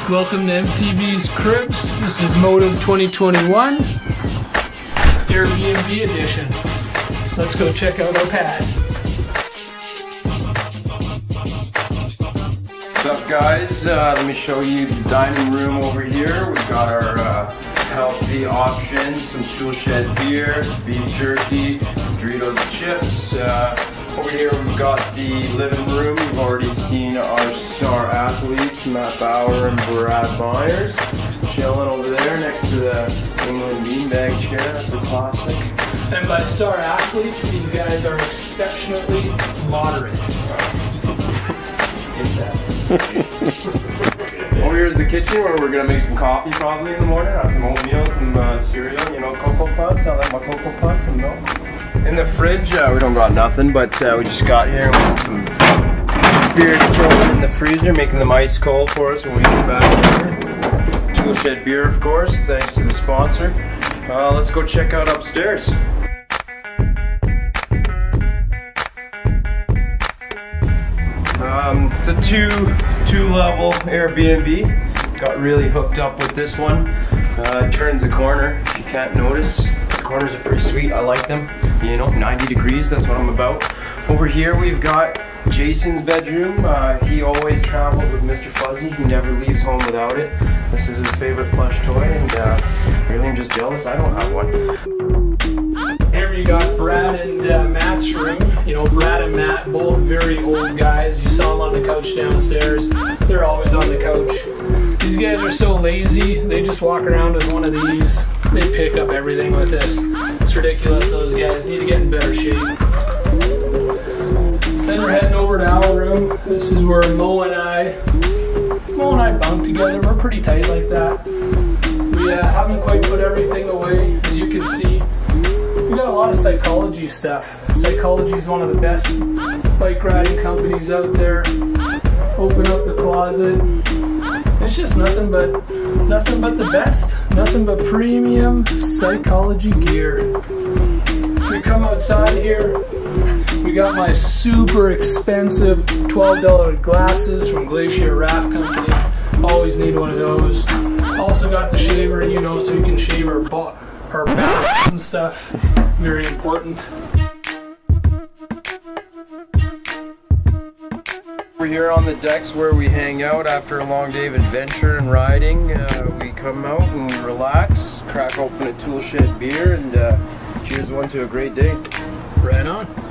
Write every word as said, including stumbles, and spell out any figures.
welcome to M T V's Cribs. This is Motive twenty twenty-one, Airbnb edition. Let's go check out our pad. What's up, guys? Uh, let me show you the dining room over here. We've got our uh, healthy options, some tool shed beer, beef jerky, Doritos chips. Uh, over here we've got the living room. We've already seen our star athletes, Matt Bauer and Brad Myers, chilling over there next to the England beanbag chair. That's a classic. And by star athletes, these guys are exceptionally moderate. Over here is the kitchen where we're gonna make some coffee probably in the morning. Have some oatmeal, some uh, cereal, you know, cocoa puffs. I like my cocoa puffs and milk. In the fridge, uh, we don't got nothing, but uh, we just got here with some beer chilling in the freezer, making them ice cold for us when we get back here. Tool Shed beer, of course, thanks to the sponsor. Uh, let's go check out upstairs. Um, it's a two two level Airbnb. Got really hooked up with this one. Uh, it turns the corner. If you can't notice, the corners are pretty sweet. I like them. You know, ninety degrees. That's what I'm about. Over here we've got Jason's bedroom. Uh, he always travels with Mister Fuzzy. He never leaves home without it. This is his favorite plush toy, and uh, really I'm just jealous I don't have one. Here we got Brad and uh, Matt's room. You know, Brad and Matt, both very old guys. You saw them on the couch downstairs. They're always on the couch. These guys are so lazy, they just walk around with one of these. They pick up everything with this. It's ridiculous, those guys need to get in better shape. Then we're heading over to our room. This is where Mo and I, Mo and I bunk together. We're pretty tight like that. We uh, haven't quite put everything away, as you can see. We got a lot of Psychology stuff. Psychology is one of the best bike riding companies out there. Open up the closet. It's just nothing but nothing but the best. Nothing but premium Psychology gear. If we come outside here, we got my super expensive twelve dollar glasses from Glacier Raft Company. Always need one of those. Also got the shaver, you know, so we can shave our butt. Our backs and stuff, very important. We're here on the decks where we hang out after a long day of adventure and riding. Uh, we come out and we relax, crack open a Tool Shed beer, and uh, cheers one to a great day. Right on.